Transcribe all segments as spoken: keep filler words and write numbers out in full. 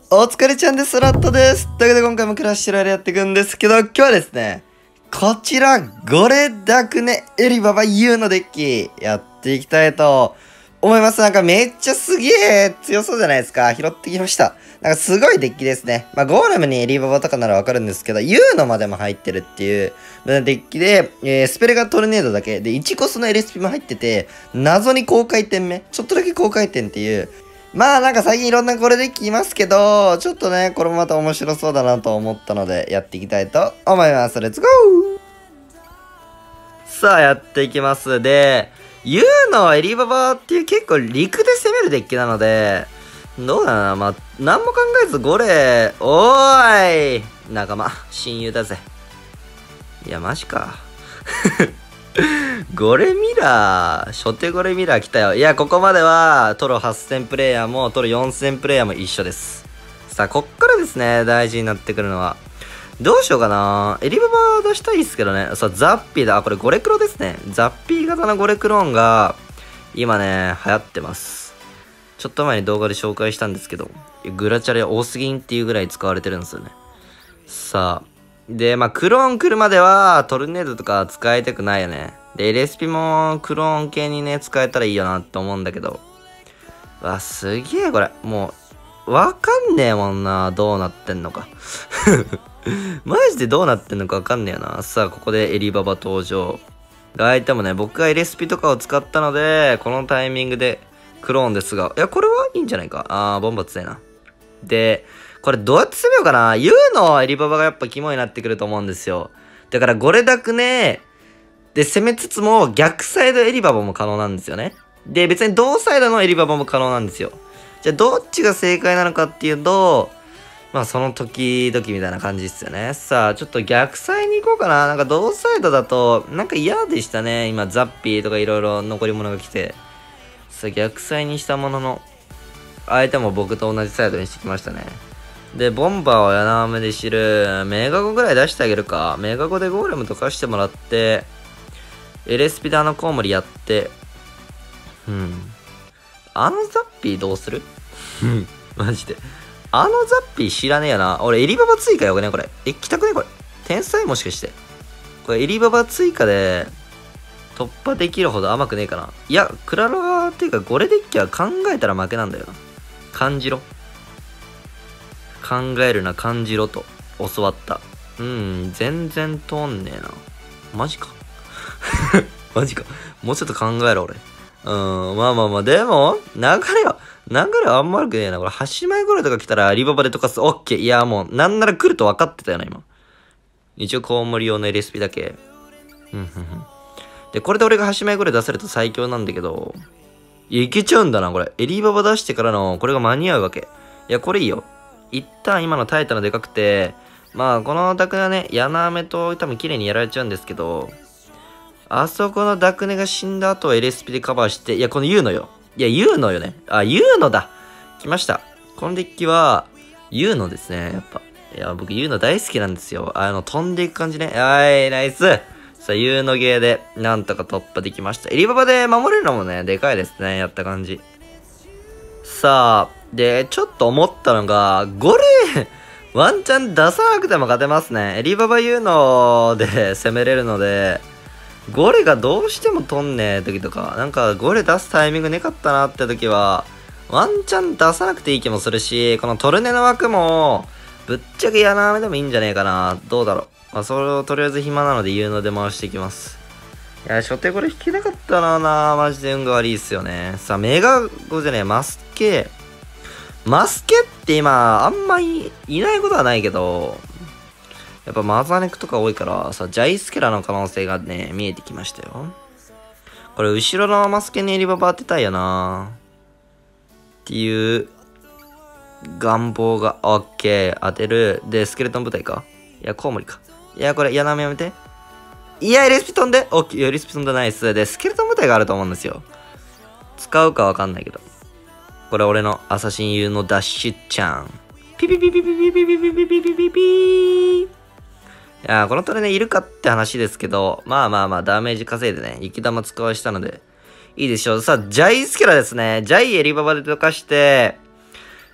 お疲れちゃんです。ラットです。というわけで今回もクラッシュロイヤルやっていくんですけど、今日はですね、こちら、ゴレダクネエリババ ユー のデッキ、やっていきたいと思います。なんかめっちゃすげえ強そうじゃないですか。拾ってきました。なんかすごいデッキですね。まあ、ゴーレムにエリババとかならわかるんですけど、ユー のまでも入ってるっていうデッキで、えー、スペルがトルネードだけ。で、いちコスの エルエスピー も入ってて、謎に高回転目。ちょっとだけ高回転っていう、まあなんか最近いろんなこれで聞きますけど、ちょっとね、これもまた面白そうだなと思ったので、やっていきたいと思います。レッツゴー。さあ、やっていきます。で、ユー のエリババっていう結構陸で攻めるデッキなので、どうだな、まあ、何も考えずゴレ、おーい仲間、親友だぜ。いや、マジか。ゴレミラー、初手ゴレミラー来たよ。いや、ここまでは、トロはっせんプレイヤーも、トロよんせんプレイヤーも一緒です。さあ、こっからですね、大事になってくるのは。どうしようかな。エリババ出したいですけどね。さあ、ザッピーだ。あ、これゴレクロですね。ザッピー型のゴレクローンが、今ね、流行ってます。ちょっと前に動画で紹介したんですけど、グラチャレ多すぎんっていうぐらい使われてるんですよね。さあ、で、まあ、クローン来るまでは、トルネードとか使いたくないよね。で、エルエスピー もクローン系にね、使えたらいいよなって思うんだけど。わ、すげえこれ。もう、わかんねえもんな。どうなってんのか。マジでどうなってんのかわかんねえよな。さあ、ここでエリババ登場。相手もね、僕が エルエスピー とかを使ったので、このタイミングでクローンですが。いや、これはいいんじゃないか。あー、ボンバ強いな。で、これどうやって攻めようかな。ユー のエリババがやっぱ肝になってくると思うんですよ。だからゴレダクネで攻めつつも逆サイドエリババも可能なんですよね。で、別に同サイドのエリババも可能なんですよ。じゃあどっちが正解なのかっていうと、まあその時々みたいな感じですよね。さあ、ちょっと逆サイに行こうかな。なんか同サイドだと、なんか嫌でしたね。今ザッピーとかいろいろ残り物が来て。さあ、逆サイにしたものの、相手も僕と同じサイドにしてきましたね。で、ボンバーを柳雨で知る。メガゴぐらい出してあげるか。メガゴでゴーレムとかしてもらって、エルエスピー であのコウモリやって、うん。あのザッピーどうする？うん。マジで。あのザッピー知らねえよな。俺、エリババ追加よくねこれ。え、来たくねこれ。天才もしかして。これ、エリババ追加で、突破できるほど甘くねえかな。いや、クラロワっていうか、ゴレデッキは考えたら負けなんだよな。感じろ。考えるな、感じろと教わった。うん、全然通んねえな。マジか。マジか。もうちょっと考えろ、俺。うん、まあまあまあ、でも、流れは、流れはあんま悪くねえな。これ、はちまいぐらいとか来たら、リババで溶かす。オッケー。いや、もう、なんなら来ると分かってたよな、今。一応、コウモリ用の エルエスピー だけ。うん、うん、うん。で、これで俺がはちまいぐらい出せると最強なんだけど、いや、いけちゃうんだな、これ。エリババ出してからの、これが間に合うわけ。いや、これいいよ。一旦今の耐えたのでかくて、まあ、このダクネはね、柳雨と多分綺麗にやられちゃうんですけど、あそこのダクネが死んだ後は エルエスピー でカバーして、いや、この ユー のよ。いや、ユー のよね。あ、ユー のだ。来ました。このデッキは、ユー のですね、やっぱ。いや、僕 ユー の大好きなんですよ。あの、飛んでいく感じね。はい、ナイス。さあ、ユー のゲーで、なんとか突破できました。エリババで守れるのもね、でかいですね。やった感じ。さあ、で、ちょっと思ったのが、ゴレ、ワンチャン出さなくても勝てますね。エリババ ユー ので攻めれるので、ゴレがどうしても取んねえ時とか、なんかゴレ出すタイミングねかったなって時は、ワンチャン出さなくていい気もするし、このトルネの枠も、ぶっちゃけ柳雨でもいいんじゃねえかな。どうだろう。まあ、それをとりあえず暇なので ユー ので回していきます。いや、初手これ引けなかったなな。マジで運が悪いっすよね。さあ、メガゴじゃねえ、マスケ。マスケって今、あんまりいないことはないけど、やっぱマザネクとか多いからさ、ジャイスケラの可能性がね、見えてきましたよ。これ、後ろのマスケにエリババ当てたいよなっていう、願望が、オッケー、当てる。で、スケルトン部隊か。いや、コウモリか。いや、これ、柳雨やめて。いや、エレスピ飛んでオッケー、エレスピ飛んでナイス。で、スケルトン部隊があると思うんですよ。使うかわかんないけど。これ俺のアサシンユーのダッシュちゃん。ピピピピピピピピピピピピピピー。いやー、このトレね、いるかって話ですけど、まあまあまあ、ダメージ稼いでね、雪玉使わしたので、いいでしょう。さあ、ジャイスケラですね。ジャイエリババで溶かして、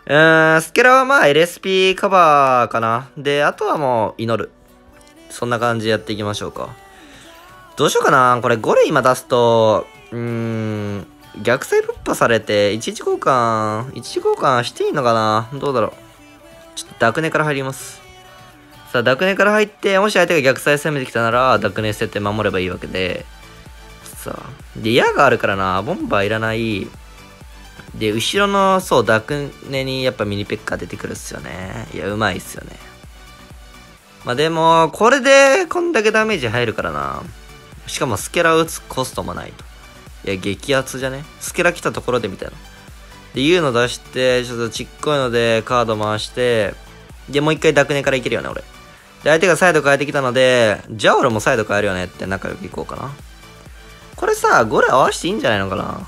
うーん、スケラはまあ エルエスピー カバーかな。で、あとはもう祈る。そんな感じでやっていきましょうか。どうしようかな。これゴレ今出すと、うーん、逆サイぶっ破されて、いちいち交換、いちいち交換していいのかな。どうだろう。ちょっとダクネから入ります。さあ、ダクネから入って、もし相手が逆サイ攻めてきたなら、ダクネ捨てて守ればいいわけで。さあ、で、矢があるからな、ボンバーいらない。で、後ろの、そう、ダクネにやっぱミニペッカー出てくるっすよね。いや、うまいっすよね。まあでも、これでこんだけダメージ入るからな。しかもスケラ打つコストもないと。いや、激アツじゃね？スケラ来たところでみたいな。で、U の出して、ちょっとちっこいのでカード回して、で、もう一回ダクネからいけるよね、俺。で、相手がサイド変えてきたので、じゃあ俺もサイド変えるよねって仲良くいこうかな。これさ、ゴレ合わせていいんじゃないのかな。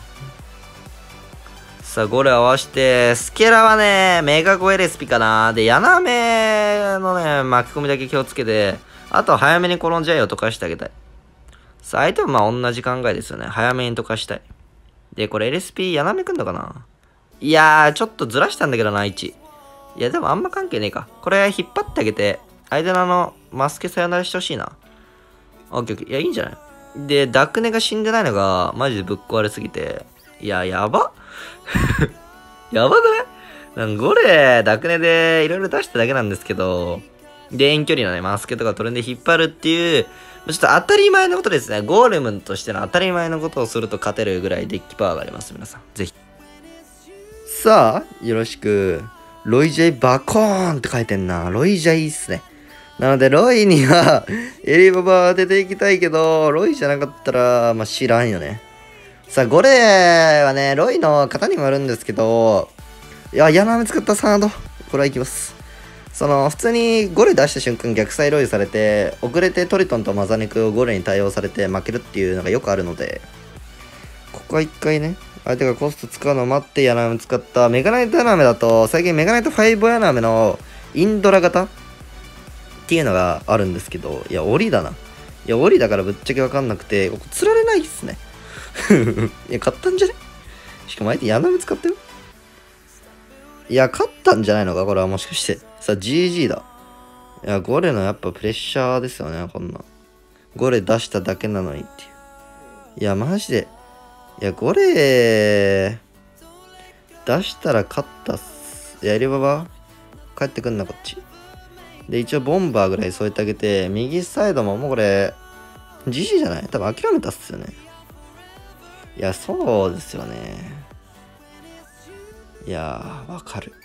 さあ、ゴレ合わして、スケラはね、メガゴエレスピかな。で、ヤナメのね、巻き込みだけ気をつけて、あとは早めに転んじゃいを溶かしてあげたい。さあ、相手もまあ同じ考えですよね。早めに溶かしたい。で、これ エルエスピー ヤナメくんのかないやー、ちょっとずらしたんだけどな、位置。いや、でもあんま関係ねえか。これ引っ張ってあげて、相手のあの、マスケさよならしてほしいな。オッケーオッケー。いや、いいんじゃないで、ダクネが死んでないのが、マジでぶっ壊れすぎて。いや、やばやばくねなんかゴレ、ダクネでいろいろ出しただけなんですけど、で、遠距離のね、マスケとかトレンで引っ張るっていう、ちょっと当たり前のことですね。ゴーレムとしての当たり前のことをすると勝てるぐらいデッキパワーがあります。皆さん。ぜひ。さあ、よろしく。ロイジャイバコーンって書いてんな。ロイジャイいいっすね。なので、ロイにはエリババ当てていきたいけど、ロイじゃなかったら、まあ、知らんよね。さあ、ゴレはね、ロイの型にもよるんですけど、いや、ヤナメ使ったサード。これはいきます。その、普通にゴレ出した瞬間逆サイロイされて、遅れてトリトンとマザネクをゴレに対応されて負けるっていうのがよくあるので、ここは一回ね、相手がコスト使うのを待ってヤナメ使ったメガナイトヤナメだと、最近メガナイトファイブヤナメのインドラ型っていうのがあるんですけど、いや、オリだな。いや、オリだからぶっちゃけわかんなくて、ここ釣られないっすね。いや、勝ったんじゃねしかも相手ヤナメ使ってるいや、勝ったんじゃないのかこれはもしかして。さあ、ジージー だ。いや、ゴレのやっぱプレッシャーですよね、こんな。ゴレ出しただけなのにっていう。いや、マジで。いや、ゴレ出したら勝ったっす。いや、エリババ帰ってくんな、こっち。で、一応ボンバーぐらい添えてあげて、右サイドももうこれ、ジージー じゃない多分諦めたっすよね。いや、そうですよね。いやー、わかる。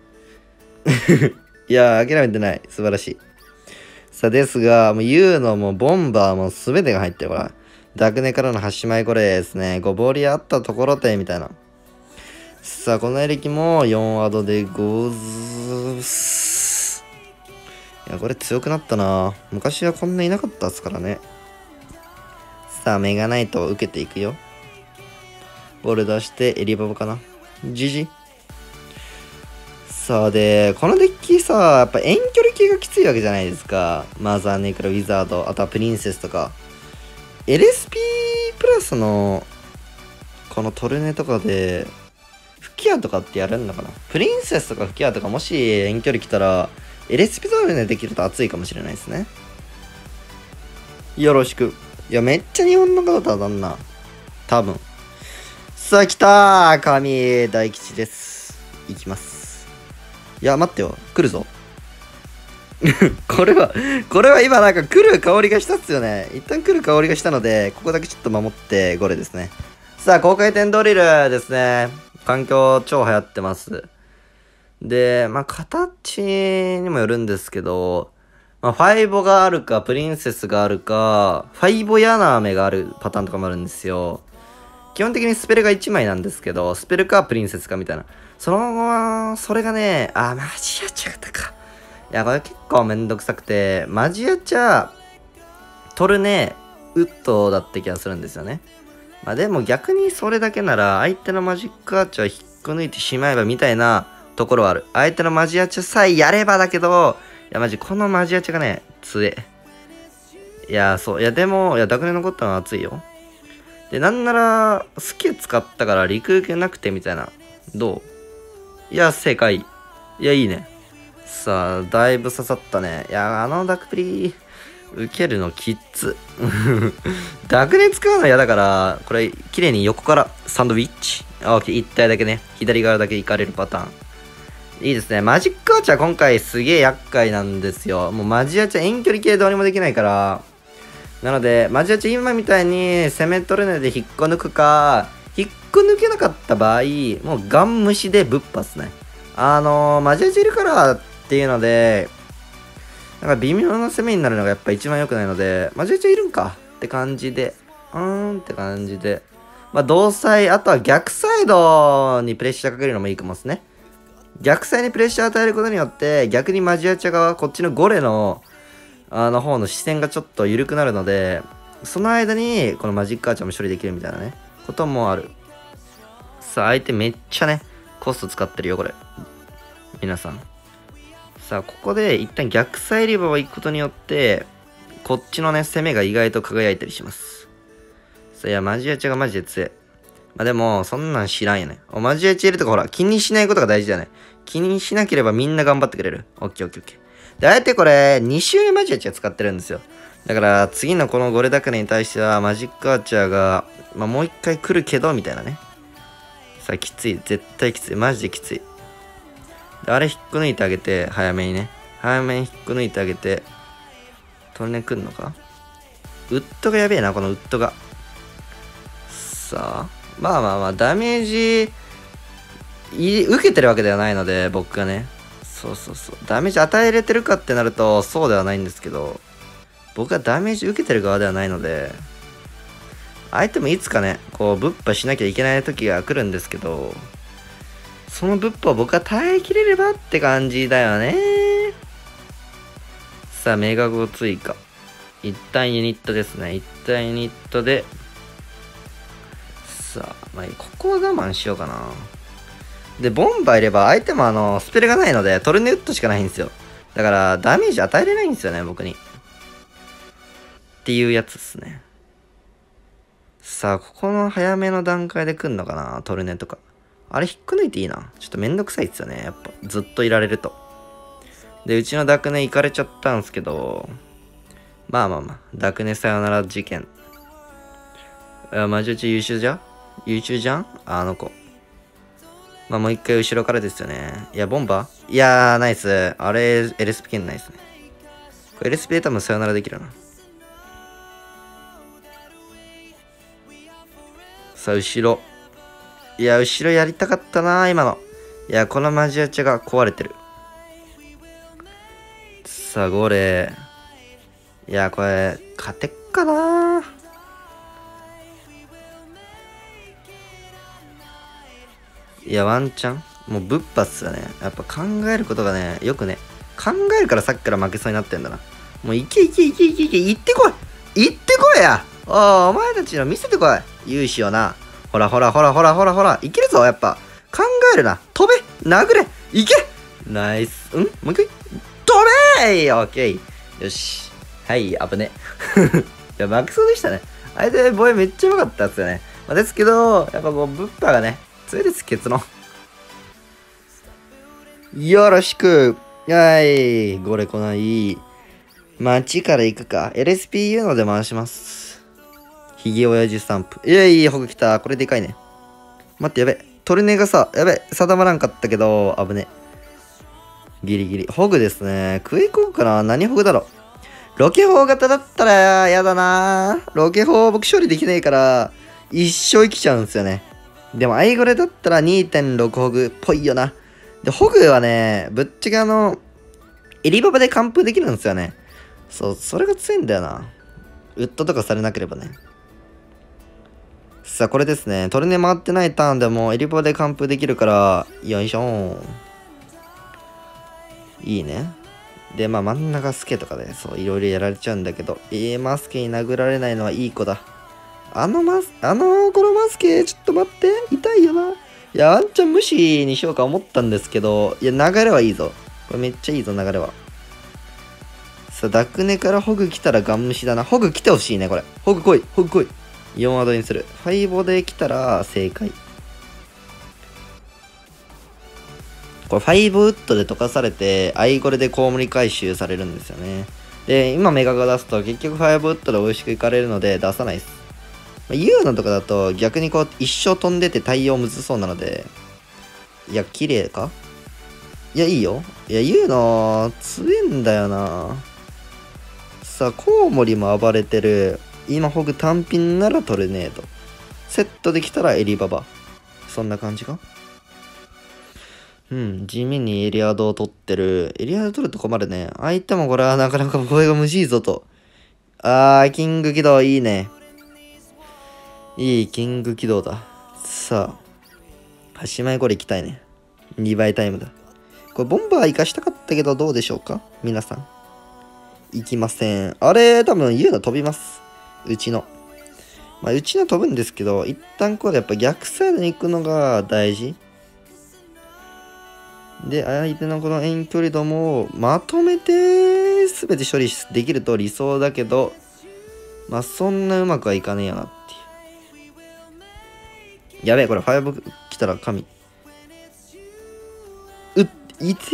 いやー、諦めてない。素晴らしい。さあ、ですが、もう U のもうボンバーも全てが入ってる。ほら。ダクネからの端前これですね。ごボリあったところで、みたいな。さあ、このエレキもよんワードでごずす。いや、これ強くなったな。昔はこんないなかったっすからね。さあ、メガナイトを受けていくよ。ボール出して、エリババかな。ジジ。さあ、で、このデッキさ、やっぱ遠距離系がきついわけじゃないですか。マザー、ネクラ、ウィザード、あとはプリンセスとか。エルエスピー プラスの、このトルネとかで、フキアとかってやるんだかな。プリンセスとかフキアとかもし遠距離来たら、エルエスピー トルネできると熱いかもしれないですね。よろしく。いや、めっちゃ日本の方当たんな。多分。さあ、来たー神大吉です。いきます。いや、待ってよ。来るぞ。これは、これは今なんか来る香りがしたっすよね。一旦来る香りがしたので、ここだけちょっと守ってゴレですね。さあ、高回転ドリルですね。環境超流行ってます。で、まあ、形にもよるんですけど、まあ、ファイボがあるか、プリンセスがあるか、ファイボヤナメがあるパターンとかもあるんですよ。基本的にスペルがいちまいなんですけど、スペルかプリンセスかみたいな。その、それがね、あ、マジアチャだか。いや、これ結構めんどくさくて、マジアチャ、トルネ、ウッドだった気がするんですよね。まあでも逆にそれだけなら、相手のマジックアーチャー引っこ抜いてしまえばみたいなところはある。相手のマジアチャさえやればだけど、いやマジこのマジアチャがね、強え。いや、そう。いやでも、いや、ダクネ残ったのは熱いよ。で、なんなら、スケ使ったから陸受けなくてみたいな。どいや、正解。いや、いいね。さあ、だいぶ刺さったね。いや、あのダクプリ、受けるのきっつ。ダクネ使うの嫌だから、これ、綺麗に横からサンドウィッチ。あ、オッケー、一体だけね。左側だけ行かれるパターン。いいですね。マジックアーチャー今回すげえ厄介なんですよ。もうマジアーチャー遠距離系どうにもできないから。なので、マジアーチャー今みたいに攻め取れないで引っこ抜くか、引っこ抜けなかった場合、もうガン無視でぶっぱっすね。あのー、マジアーチャーいるからっていうので、なんか微妙な攻めになるのがやっぱ一番良くないので、マジアーチャーいるんかって感じで、うーんって感じで。まあ、同サあとは逆サイドにプレッシャーかけるのもいいかもですね。逆サイにプレッシャー与えることによって、逆にマジアーチャー側、こっちのゴレの、あの方の視線がちょっと緩くなるので、その間に、このマジックアーチャーも処理できるみたいなね、こともある。さあ、相手めっちゃね、コスト使ってるよ、これ。皆さん。さあ、ここで一旦逆サイリバーを行くことによって、こっちのね、攻めが意外と輝いたりします。さあ、いや、マジアーチャーがマジで強い。まあでも、そんなん知らんよね。お、マジアーチャーいるとかほら、気にしないことが大事だよね。気にしなければみんな頑張ってくれる。オッケーオッケーオッケー。で、あえてこれ、に周目マジアーチャー使ってるんですよ。だから、次のこのゴレダクネに対しては、マジックアーチャーが、まあもう一回来るけど、みたいなね。さあ、きつい。絶対きつい。マジできつい。で、あれ引っこ抜いてあげて、早めにね。早めに引っこ抜いてあげて、トルネ来んのか？ウッドがやべえな、このウッドが。さあ、まあまあまあ、ダメージ、い受けてるわけではないので、僕がね。そうそうそう。ダメージ与えれてるかってなると、そうではないんですけど、僕はダメージ受けてる側ではないので、相手もいつかね、こう、ぶっ破しなきゃいけない時が来るんですけど、そのぶっ破を僕が耐えきれればって感じだよね。さあ、メガゴ追加。一旦ユニットですね。一旦ユニットで、さあ、まあ、ここは我慢しようかな。で、ボンバーいれば相手もあの、スペルがないので、トルネウッドしかないんですよ。だから、ダメージ与えれないんですよね、僕に。っていうやつですね。さあ、ここの早めの段階で来んのかな、トルネとか。あれ、引っこ抜いていいな。ちょっとめんどくさいっすよね、やっぱ。ずっといられると。で、うちのダクネ行かれちゃったんすけど、まあまあまあ、ダクネさよなら事件。あ、マジうち優秀じゃん優秀じゃんあの子。まあもう一回後ろからですよね。いや、ボンバーいやー、ナイス。あれ、エルスピ剣ナイスね。これエルスピで多分さよならできるな。さあ、後ろ。いや、後ろやりたかったな、今の。いや、このマジアチャが壊れてる。さあ、ゴーレー。いや、これ、勝てっかな。いや、ワンチャンもうぶっぱっすよね。やっぱ考えることがね、よくね。考えるからさっきから負けそうになってんだな。もういけいけいけいけいけ、行ってこい行ってこいやおー、お前たちの見せてこい勇姿をな。ほらほらほらほらほらほら、いけるぞ、やっぱ。考えるな。飛べ殴れいけナイス。んもう一回飛べーオッケーよし。はい、危ね。いや、負けそうでしたね。相手、防衛めっちゃうまかったっすよね。まあ、ですけど、やっぱこう、ブッパがね、強いです、結論。よろしく。はい。ゴレ来ない。街から行くか。エルエスピーユー ので回します。ヒゲ親父スタンプ。いやいや、ホグ来た。これでかいね。待って、やべ。トルネがさ、やべ。定まらんかったけど、危ね。ギリギリ。ホグですね。クエイコーかな何ホグだろう。ロケ砲型だったら、やだなロケ砲僕処理できないから、一生生きちゃうんですよね。でも、アイゴレだったら にてんろく ホグっぽいよな。で、ホグはね、ぶっちゃけあの、エリババで完封できるんですよね。そう、それが強いんだよな。ウッドとかされなければね。さあ、これですね。トルネ回ってないターンでもエリババで完封できるから、よいしょー。いいね。で、まあ真ん中スケとかで、そう、いろいろやられちゃうんだけど、えー、マスケに殴られないのはいい子だ。あのマス、あの、このマスケ、ちょっと待って、痛いよな。いや、ワンチャン無視にしようか思ったんですけど、いや、流れはいいぞ。これめっちゃいいぞ、流れは。さあ、ダクネからホグ来たらガン無視だな。ホグ来てほしいね、これ。ホグ来い、ホグ来い。よんワードにする。ファイボで来たら正解。 これファイブウッドで溶かされて、アイゴレでコウモリ回収されるんですよね。で、今メガが出すと結局ファイブウッドで美味しくいかれるので出さないです。まあ、ユーノとかだと逆にこう一生飛んでて対応むずそうなので、いや、綺麗かいや、いいよ。いや、ユーノ強えんだよな。さあ、コウモリも暴れてる。今、ホグ単品ならトルネード。セットできたらエリババ。そんな感じか。うん、地味にエリアドを取ってる。エリアド取ると困るね。相手もこれはなかなか声がむしいぞと。あー、キング起動いいね。いいキング起動だ。さあ、端前これ行きたいね。にばいタイムだ。これボンバー行かしたかったけどどうでしょうか皆さん。行きません。あれ、多分言うの飛びます。うちの。まあ、うちの飛ぶんですけど、一旦これやっぱ逆サイドに行くのが大事。で、相手のこの遠距離度もまとめて全て処理できると理想だけど、まあそんなうまくはいかねえよなっていう。やべえ、これファイブ来たら神。うっ、いてー。い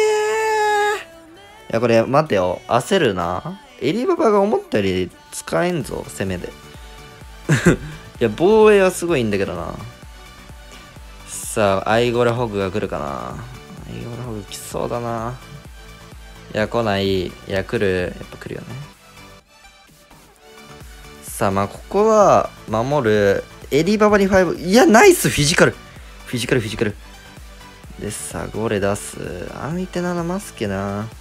や、これ待てよ。焦るな。エリババが思ったより使えんぞ、攻めで。いや、防衛はすごいんだけどな。さあ、アイゴレホグが来るかな。アイゴレホグ来そうだな。いや、来ない。いや、来る。やっぱ来るよね。さあ、まあ、ここは、守る。エリババにファイブ。いや、ナイスフィジカル。フィジカル、フィジカル。で、さあ、ゴレ出す。相手ならマスケな。引っ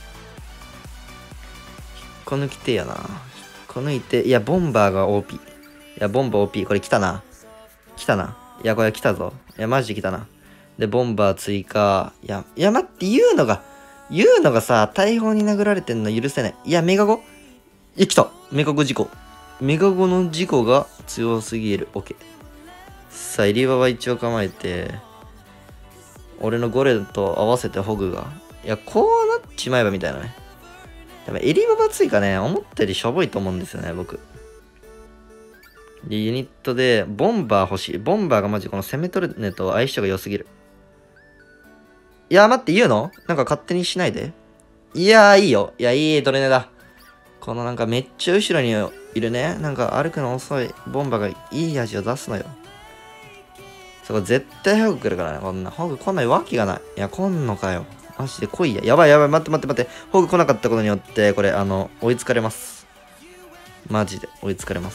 こ抜きてえやな。引っこ抜いて。いや、ボンバーが オーピー。いや、ボンバー オーピー。これ来たな。来たな。いや、これ来たぞ。いや、マジで来たな。で、ボンバー追加。いや、いや、待って、言うのが、言うのがさ、大砲に殴られてんの許せない。いや、メガゴいや、来たメガゴ事故。メガゴの事故が強すぎる。オッケー。さあ、エリババ一応構えて、俺のゴレと合わせてホグが。いや、こうなっちまえばみたいなね。でも、エリババ追加ね、思ったよりしょぼいと思うんですよね、僕。で、ユニットで、ボンバー欲しい。ボンバーがマジこの攻めトルネと相性が良すぎる。いや、待って、言うのなんか勝手にしないで。いやー、いいよ。いや、いいトルネだ。このなんかめっちゃ後ろにいるね。なんか歩くの遅いボンバーがいい味を出すのよ。そこ絶対ホグ来るからね。こんな。ホグ来ないわけがない。いや、来んのかよ。マジで来いや。やばいやばい。待って待って待って。ホグ来なかったことによって、これ、あの、追いつかれます。マジで追いつかれます。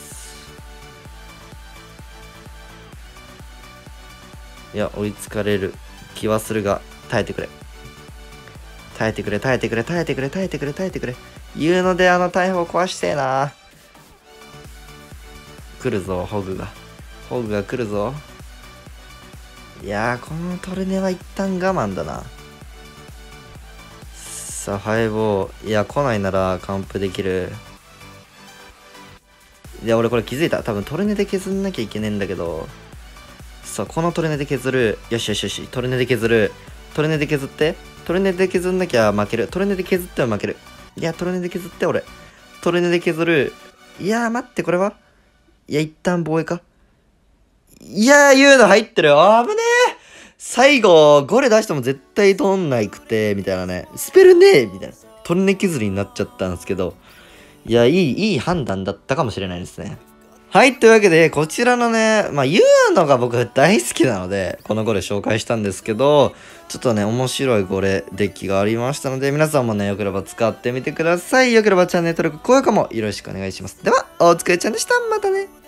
いや、追いつかれる気はするが、耐えてくれ。耐えてくれ、耐えてくれ、耐えてくれ、耐えてくれ、耐えてくれ。言うのであの大砲壊してえな。来るぞ、ホグが。ホグが来るぞ。いやー、このトルネは一旦我慢だな。さあ、ハイボー。いや、来ないなら完封できる。いや、俺これ気づいた。多分トルネで削んなきゃいけねえんだけど。さあ、このトルネで削る。よしよしよし。トルネで削る。トルネで削って。トルネで削んなきゃ負ける。トルネで削っては負ける。いや、トルネで削って俺。トルネで削る。いやー、待って、これはいや、一旦防衛か。いやー、言うの入ってる。あぶねー。最後、ゴレ出しても絶対通んないくて、みたいなね。スペルねーみたいな。トルネ削りになっちゃったんですけど。いや、いい、いい判断だったかもしれないですね。はい、というわけで、こちらのね、まあ、言うのが僕大好きなので、このゴレ紹介したんですけど、ちょっとね、面白いゴレデッキがありましたので、皆さんもね、よければ使ってみてください。よければチャンネル登録、高評価もよろしくお願いします。では、お疲れちゃんでした。またね。